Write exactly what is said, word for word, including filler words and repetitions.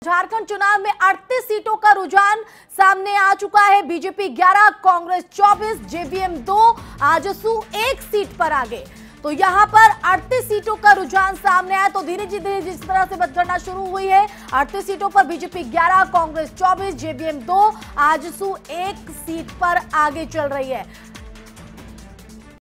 झारखंड चुनाव में अड़तीस सीटों का रुझान सामने आ चुका है। बीजेपी ग्यारह, कांग्रेस चौबीस, जेवीएम दो, आजसू एक सीट पर आगे। तो यहां पर अड़तीस सीटों का रुझान सामने आया। तो धीरे धीरे जिस तरह से मतगणना शुरू हुई है, अड़तीस सीटों पर बीजेपी ग्यारह, कांग्रेस चौबीस, जेवीएम दो, आजसू एक सीट पर आगे चल रही है।